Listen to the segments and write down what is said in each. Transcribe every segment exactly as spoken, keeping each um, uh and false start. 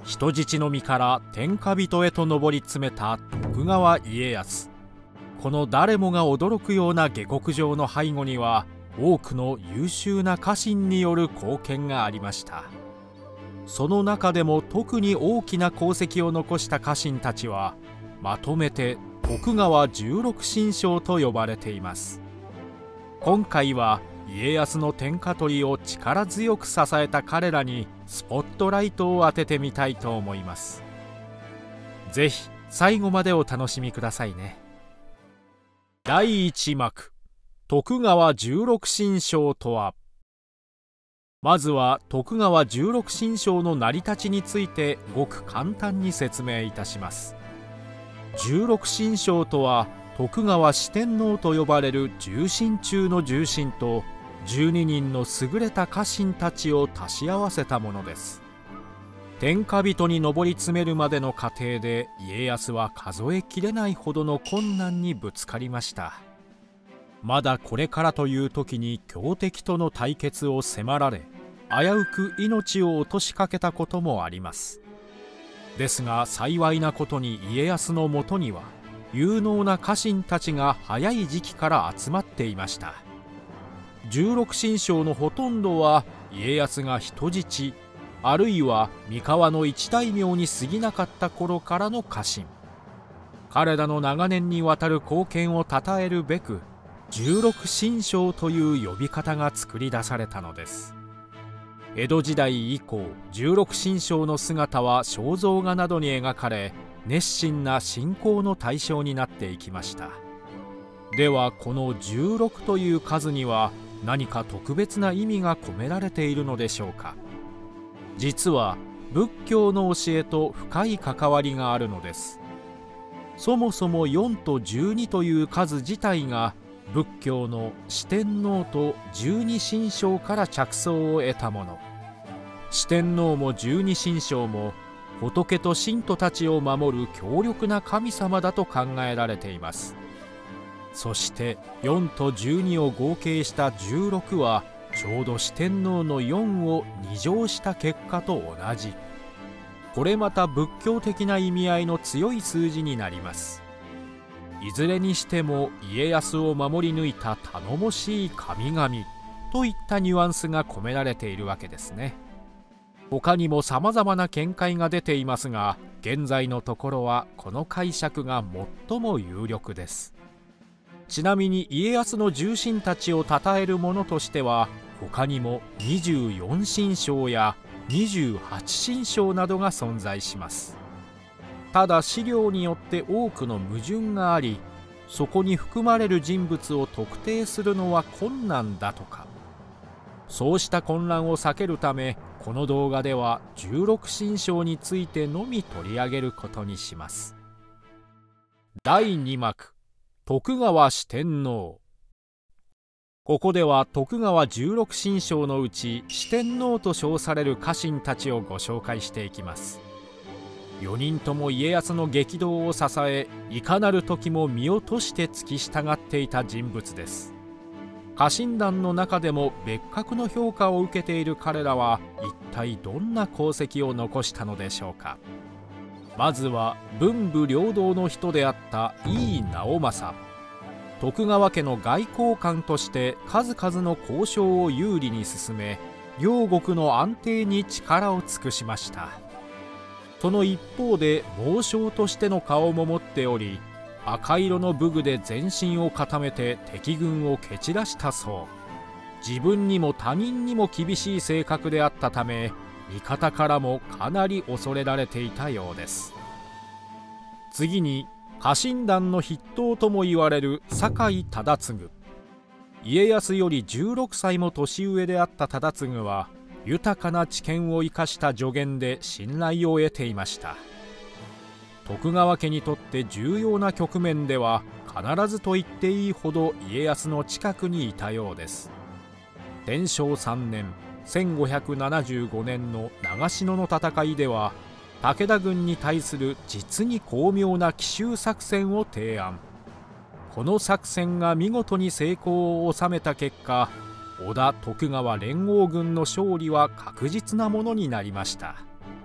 人質の身から天下人へと上り詰めた徳川家康。この誰もが驚くような下克上の背後には、多くの優秀な家臣による貢献がありました。その中でも特に大きな功績を残した家臣たちは、まとめて徳川十六神将と呼ばれています。今回は家康の天下取りを力強く支えた彼らにスポットライトを当ててみたいと思います。ぜひ最後までお楽しみくださいね。だいいち幕、徳川十六神将とは。まずは徳川十六神将の成り立ちについてごく簡単に説明いたします。十六神将とは、徳川四天王と呼ばれる重臣中の重臣とじゅうににんの優れた家臣たちを足し合わせたものです。天下人に上り詰めるまでの過程で、家康は数えきれないほどの困難にぶつかりました。まだこれからという時に強敵との対決を迫られ、危うく命を落としかけたこともあります。ですが幸いなことに、家康のもとには有能な家臣たちが早い時期から集まっていました。十六神将のほとんどは家康が人質、あるいは三河の一大名に過ぎなかった頃からの家臣。彼らの長年にわたる貢献をたたえるべく、十六神将という呼び方が作り出されたのです。江戸時代以降、十六神将の姿は肖像画などに描かれ、熱心な信仰の対象になっていきました。ではこのじゅうろくという数には何か特別な意味が込められているのでしょうか。実は仏教の教えと深い関わりがあるのです。そもそもよんとじゅうにという数自体が、仏教の四天王と十二神将から着想を得たもの。四天王も十二神将も仏と信徒たちを守る強力な神様だと考えられています。そしてよんとじゅうにを合計したじゅうろくは、ちょうど四天王のよんをに乗した結果と同じ。これまた仏教的な意味合いの強い数字になります。いずれにしても家康を守り抜いた頼もしい神々といったニュアンスが込められているわけですね。他にもさまざまな見解が出ていますが、現在のところはこの解釈が最も有力です。ちなみに家康の重臣たちを称えるものとしては、他にもにじゅうよん神将やにじゅうはち神将などが存在します。ただ資料によって多くの矛盾があり、そこに含まれる人物を特定するのは困難だとか。そうした混乱を避けるため、この動画ではじゅうろく神将についてのみ取り上げることにします。だいに幕、徳川四天王。ここでは徳川十六神将のうち四天王と称される家臣たちをご紹介していきます。よにんとも家康の激動を支え、いかなる時も身を賭して付き従っていた人物です。家臣団の中でも別格の評価を受けている彼らは、一体どんな功績を残したのでしょうか。まずは文武両道の人であった井伊直政。徳川家の外交官として数々の交渉を有利に進め、両国の安定に力を尽くしました。その一方で猛将としての顔も持っており、赤色の武具で全身を固めて敵軍を蹴散らしたそう。自分にも他人にも厳しい性格であったため、味方からもかなり恐れられていたようです。次に家臣団の筆頭とも言われる酒井忠次。家康よりじゅうろくさいも年上であった忠次は、豊かな知見を生かした助言で信頼を得ていました。徳川家にとって重要な局面では必ずと言っていいほど家康の近くにいたようです。天正さんねんせんごひゃくななじゅうごねんの長篠の戦いでは、武田軍に対する実に巧妙な奇襲作戦を提案。この作戦が見事に成功を収めた結果、織田徳川連合軍の勝利は確実なものになりました。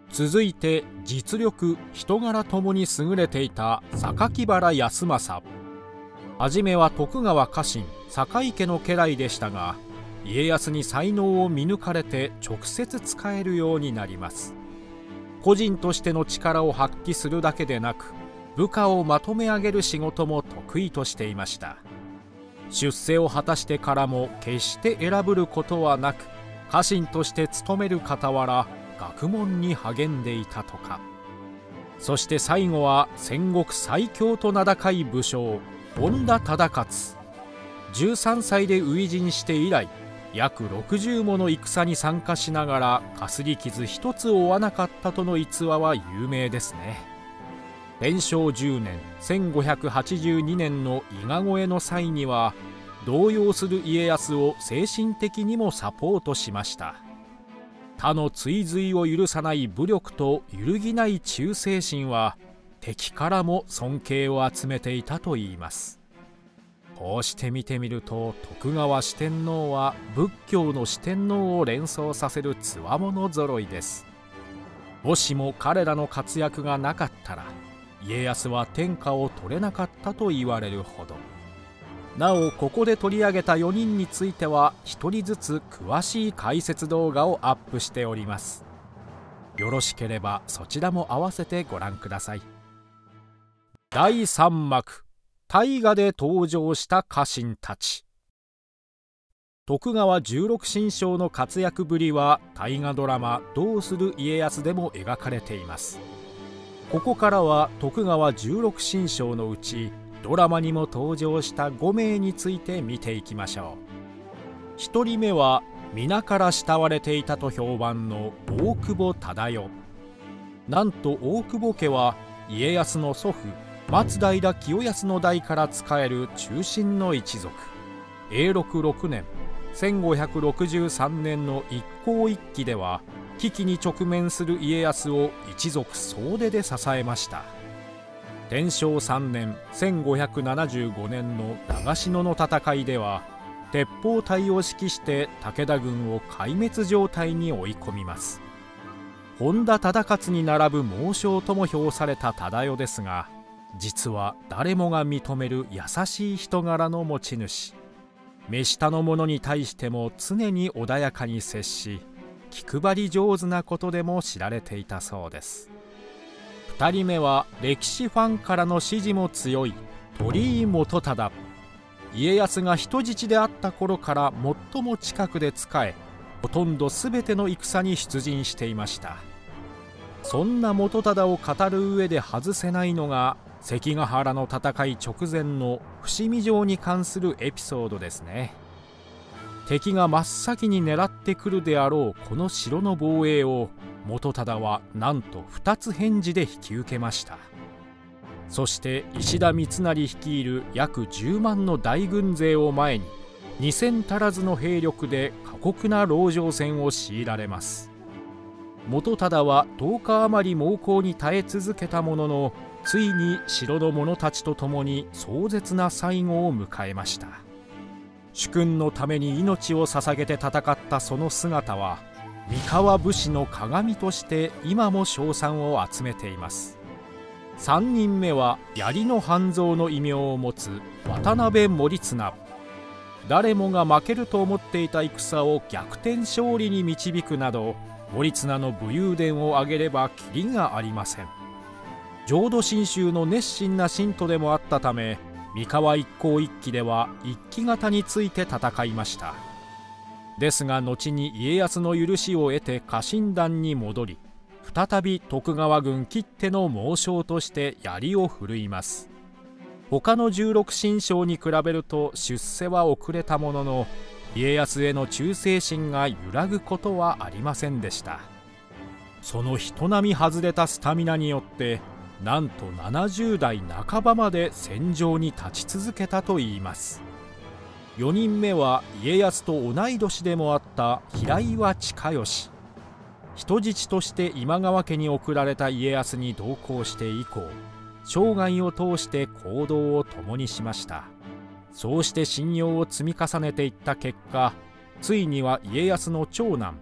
続いて実力人柄ともに優れていた榊原康政。はじめは徳川家臣坂井家の家来でしたが、家康に才能を見抜かれて直接使えるようになります。個人としての力を発揮するだけでなく、部下をまとめ上げる仕事も得意としていました。出世を果たしてからも決して偉ぶることはなく、家臣として務める傍ら学問に励んでいたとか。そして最後は戦国最強と名高い武将本田忠勝。じゅうさんさいで初陣して以来、約ろくじゅうもの戦に参加しながらかすり傷一つ負わなかったとの逸話は有名ですね。天正じゅうねんせんごひゃくはちじゅうにねんの伊賀越えの際には、動揺する家康を精神的にもサポートしました。他の追随を許さない武力と揺るぎない忠誠心は、敵からも尊敬を集めていたといいます。こうして見てみると、徳川四天王は仏教の四天王を連想させるつわものぞろいです。もしも彼らの活躍がなかったら、家康は天下を取れなかったと言われるほど。なお、ここで取り上げたよにんについてはひとりずつ詳しい解説動画をアップしております。よろしければそちらも合わせてご覧ください。だいさん幕、大河で登場した家臣たち。徳川十六神将の活躍ぶりは大河ドラマ「どうする家康」でも描かれています。ここからは徳川十六神将のうちドラマにも登場したごめいについて見ていきましょう。ひとりめは皆から慕われていたと評判の大久保忠世。なんと大久保家は家康の祖父松平清康の代から仕える忠臣の一族。永禄ろくねんせんごひゃくろくじゅうさんねんの一向一揆では、危機に直面する家康を一族総出で支えました。天正さんねんせんごひゃくななじゅうごねんの長篠の戦いでは、鉄砲隊を指揮して武田軍を壊滅状態に追い込みます。本田忠勝に並ぶ猛将とも評された忠世ですが、実は誰もが認める優しい人柄の持ち主。目下の者に対しても常に穏やかに接し、気配り上手なことでも知られていたそうです。ふたりめは歴史ファンからの支持も強い鳥居元忠。家康が人質であった頃から最も近くで仕え、ほとんど全ての戦に出陣していました。そんな元忠を語る上で外せないのが、関ヶ原の戦い直前の伏見城に関するエピソードですね。敵が真っ先に狙ってくるであろうこの城の防衛を、元忠はなんと二つ返事で引き受けました。そして石田三成率いる約じゅうまんの大軍勢を前に、にせん足らずの兵力で過酷な籠城戦を強いられます。元忠はとおか余り猛攻に耐え続けたものの、ついに城の者たちと共に壮絶な最後を迎えました。主君のために命を捧げて戦ったその姿は、三河武士の鏡として今も称賛を集めています。さんにんめは槍の半蔵の異名を持つ渡辺守綱。誰もが負けると思っていた戦を逆転勝利に導くなど、守綱の武勇伝を挙げればきりがありません。浄土真宗の熱心な信徒でもあったため、三河一向一揆では一揆型について戦いました。ですが後に家康の許しを得て家臣団に戻り、再び徳川軍きっての猛将として槍を振るいます。他の十六神将に比べると出世は遅れたものの、家康への忠誠心が揺らぐことはありませんでした。その人並み外れたスタミナによって、なんとななじゅうだいなかばまで戦場に立ち続けたといいます。よにんめは家康と同い年でもあった平岩親吉。人質として今川家に送られた家康に同行して以降、生涯を通して行動を共にしました。そうして信用を積み重ねていった結果、ついには家康の長男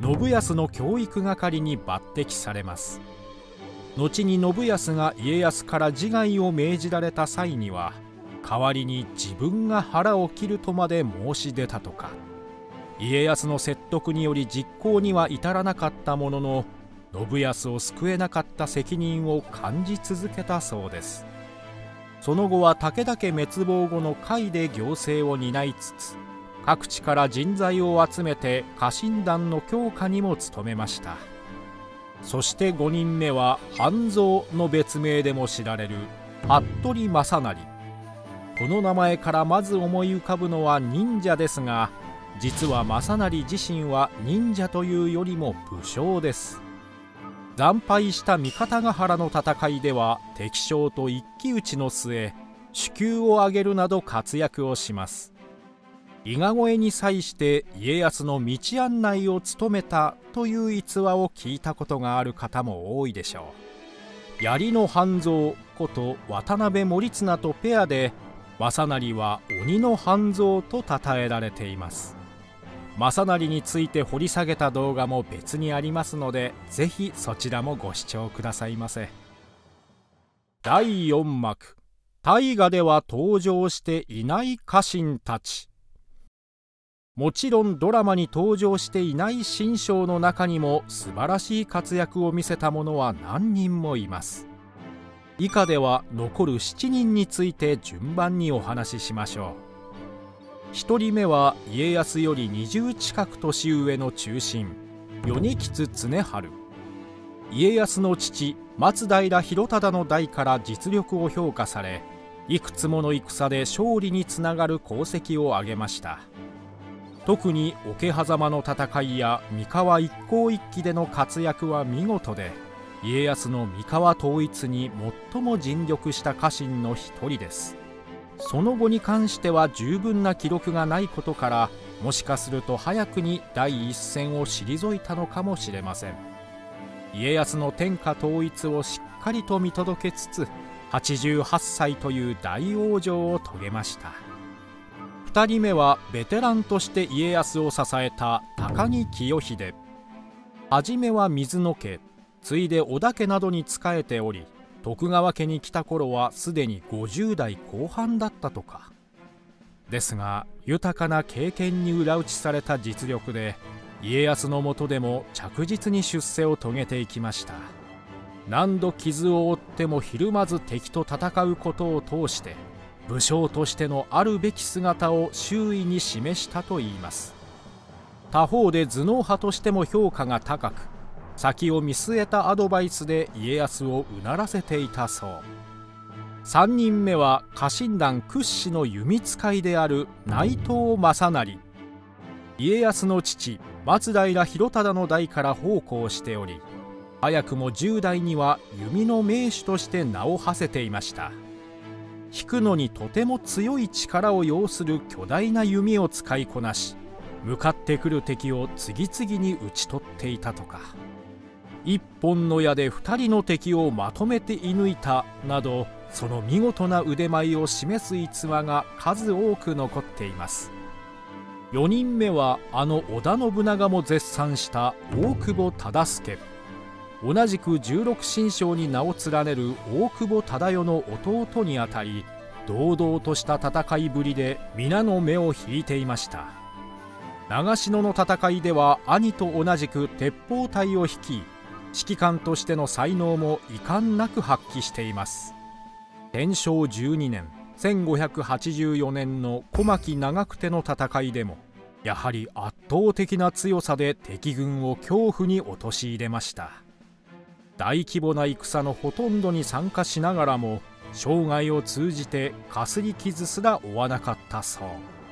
信康の教育係に抜擢されます。後に信康が家康から自害を命じられた際には、代わりに自分が腹を切るとまで申し出たとか。家康の説得により実行には至らなかったものの、信康を救えなかった責任を感じ続けたそうです。その後は武田家滅亡後の甲斐で行政を担いつつ、各地から人材を集めて家臣団の強化にも努めました。そしてごにんめは半蔵の別名でも知られる服部正成。この名前からまず思い浮かぶのは忍者ですが、実は正成自身は忍者というよりも武将です。惨敗した三方ヶ原の戦いでは敵将と一騎打ちの末、首級を上げるなど活躍をします。伊賀越えに際して家康の道案内を務めたという逸話を聞いたことがある方も多いでしょう。槍の半蔵こと渡辺守綱とペアで、正成は鬼の半蔵と称えられています。正成について掘り下げた動画も別にありますので、ぜひそちらもご視聴くださいませ。だいよん幕、大河では登場していない家臣たち。もちろんドラマに登場していない新将の中にも素晴らしい活躍を見せた者は何人もいます。以下では残るしちにんについて順番にお話ししましょう。ひとりめは家康よりにじゅう近く年上の忠臣、米吉常春。家康の父松平広忠の代から実力を評価され、いくつもの戦で勝利につながる功績を挙げました。特に桶狭間の戦いや三河一向一揆での活躍は見事で、家康の三河統一に最も尽力した家臣の一人です。その後に関しては十分な記録がないことから、もしかすると早くに第一線を退いたのかもしれません。家康の天下統一をしっかりと見届けつつ、はちじゅうはっさいという大往生を遂げました。ふたりめはベテランとして家康を支えた高木清秀。はじめは水野家、次いで織田家などに仕えており、徳川家に来た頃はすでにごじゅう代後半だったとか。ですが豊かな経験に裏打ちされた実力で、家康の下でも着実に出世を遂げていきました。何度傷を負ってもひるまず敵と戦うことを通して、武将としてのあるべき姿を周囲に示したといいます。他方で頭脳派としても評価が高く、先を見据えたアドバイスで家康をうならせていたそう。さんにんめは家臣団屈指の弓使いである内藤正成。家康の父松平広忠の代から奉公しており、早くもじゅう代には弓の名手として名を馳せていました。引くのにとても強い力を要する巨大な弓を使いこなし、向かってくる敵を次々に討ち取っていたとか。一本の矢で二人の敵をまとめて射抜いたなど、その見事な腕前を示す逸話が数多く残っています。よにんめはあの織田信長も絶賛した大久保忠相。同じく十六神将に名を連ねる大久保忠世の弟にあたり、堂々とした戦いぶりで皆の目を引いていました。長篠の戦いでは兄と同じく鉄砲隊を率い、指揮官としての才能も遺憾なく発揮しています。天正じゅうにねんせんごひゃくはちじゅうよねんの小牧長久手の戦いでも、やはり圧倒的な強さで敵軍を恐怖に陥れました。大規模な戦のほとんどに参加しながらも、生涯を通じてかすり傷すら負わなかったそう。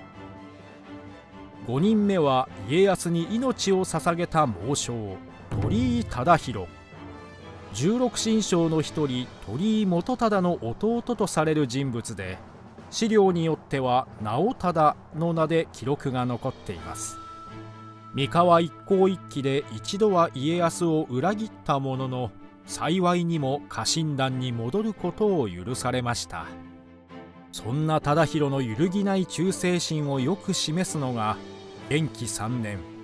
ごにんめは家康に命を捧げた猛将鳥居忠宏。十六神将の一人鳥居元忠の弟とされる人物で、資料によっては直忠の名で記録が残っています。三河一向一揆で一度は家康を裏切ったものの、幸いにも家臣団に戻ることを許されました。そんな忠宏の揺るぎない忠誠心をよく示すのが、元亀さんねん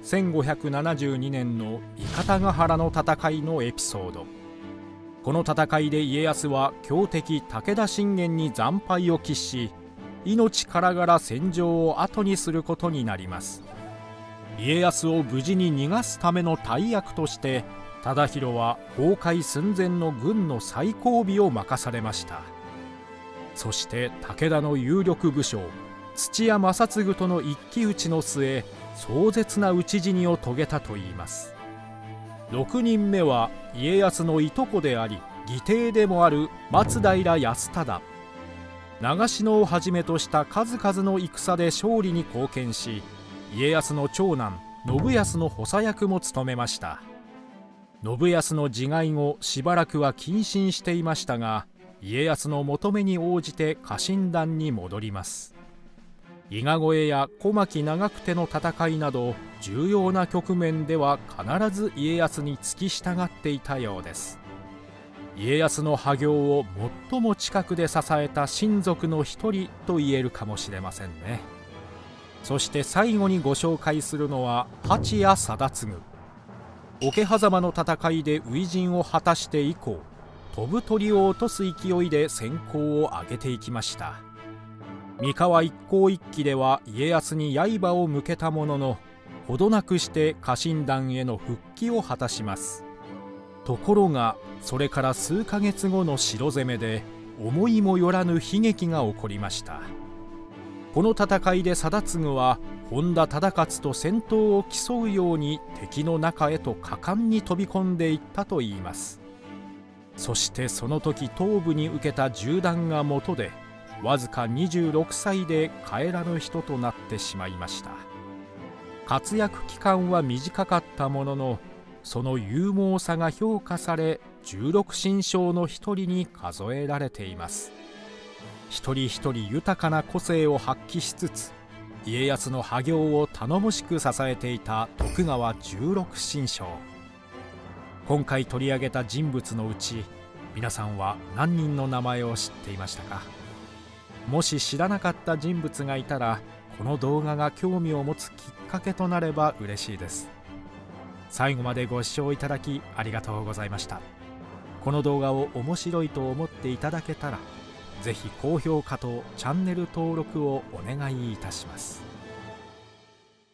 せんごひゃくななじゅうにねんの伊方ヶ原の戦いのエピソード。この戦いで家康は強敵武田信玄に惨敗を喫し、命からがら戦場を後にすることになります。家康を無事に逃がすための大役として、忠広は崩壊寸前の軍の最後尾を任されました。そして武田の有力武将土屋正継との一騎打ちの末、壮絶な討ち死にを遂げたといいます。ろくにんめは家康のいとこであり義弟でもある松平康忠。長篠をはじめとした数々の戦で勝利に貢献し、家康の長男信康の補佐役も務めました。信康の自害後しばらくは謹慎していましたが、家康の求めに応じて家臣団に戻ります。伊賀越えや小牧長久手の戦いなど重要な局面では必ず家康に付き従っていたようです。家康の破業を最も近くで支えた親族の一人と言えるかもしれませんね。そして最後にご紹介するのは蜂屋貞次。桶狭間の戦いで初陣を果たして以降、飛ぶ鳥を落とす勢いで戦功を上げていきました。三河一向一揆では家康に刃を向けたものの、ほどなくして家臣団への復帰を果たします。ところがそれから数ヶ月後の城攻めで思いもよらぬ悲劇が起こりました。この戦いで貞次は本田忠勝と戦闘を競うように敵の中へと果敢に飛び込んでいったといいます。そしてその時頭部に受けた銃弾が元で、わずかにじゅうろくさいで帰らぬ人となってしまいました。活躍期間は短かったものの、その勇猛さが評価され、十六神将の一人に数えられています。一人一人豊かな個性を発揮しつつ、家康の破業を頼もしく支えていた徳川十六神将。今回取り上げた人物のうち、皆さんは何人の名前を知っていましたか？もし知らなかった人物がいたら、この動画が興味を持つきっかけとなれば嬉しいです。最後までご視聴いただきありがとうございました。この動画を面白いと思っていただけたら、ぜひ高評価とチャンネル登録をお願いいたします。